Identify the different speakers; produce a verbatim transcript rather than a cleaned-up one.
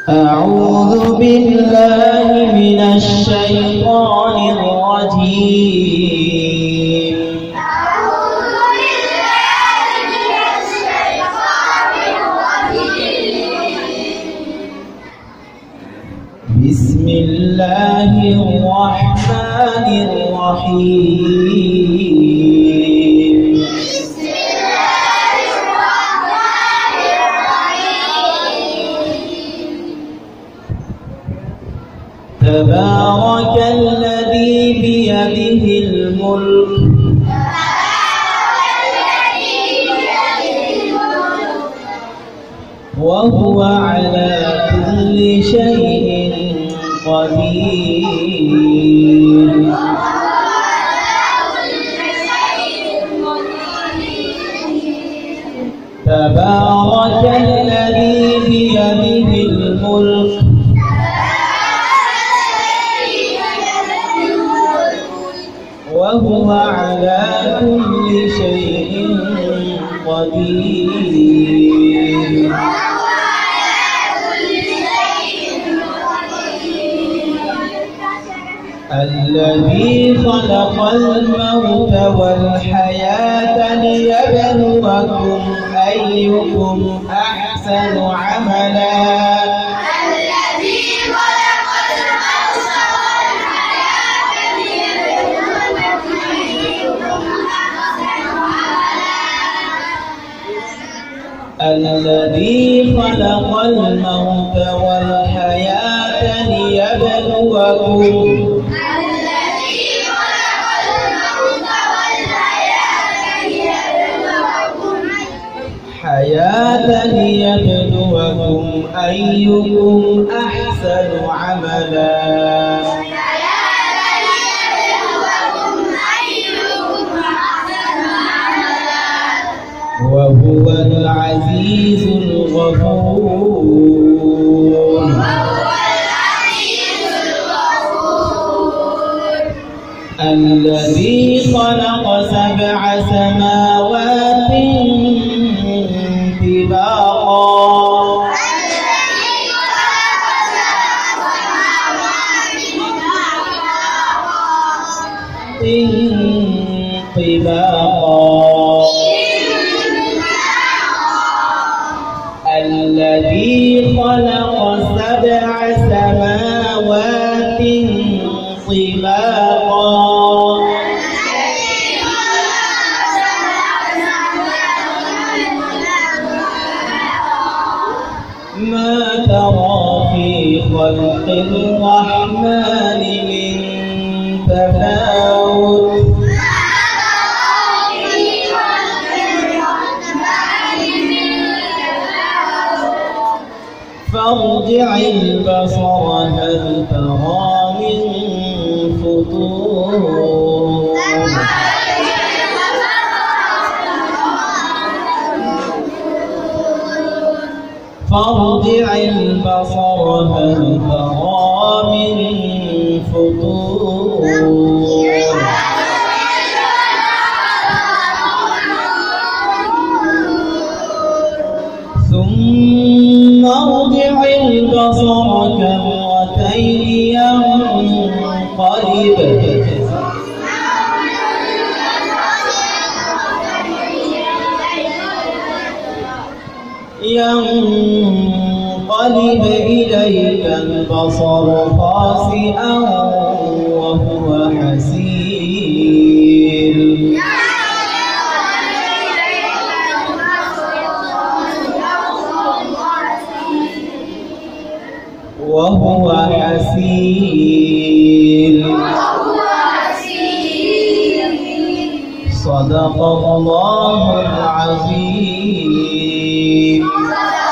Speaker 1: أعوذ بالله من الشيطان الرجيم.
Speaker 2: أعوذ بالله من الشيطان الرجيم.
Speaker 1: بسم الله الرحمن الرحيم.
Speaker 2: بسم الله الرحمن الرحيم.
Speaker 1: تبارك الذي بيده الملك وهو على كل شيء قدير. تبارك الذي بيده الملك وهو على كل شيء قدير. الذي خلق الموت والحياة ليبلوكم أيكم أحسن عملا.
Speaker 2: الذي خلق الموت والحياة ليبلوكم أيكم أحسن عملا.
Speaker 1: الذي خلق الموت والحياة ليبلوكم حياة ليبلوكم أيكم أحسن عملا. وهو العزيز الغفور. الذي خلق سبع سماوات طباقا طباقا الذي خلق سبع سماوات طباقا ما ترى في خلق الرحمن من تفاوت فارجع البصر هل ترى من فطور. فارجع البصر هل ترى من فطور. ثم ارجع البصر كرتين ينقلب ينقلب إليك البصر خاسئا وهو حسير. وهو حسير. صدق الله العظيم.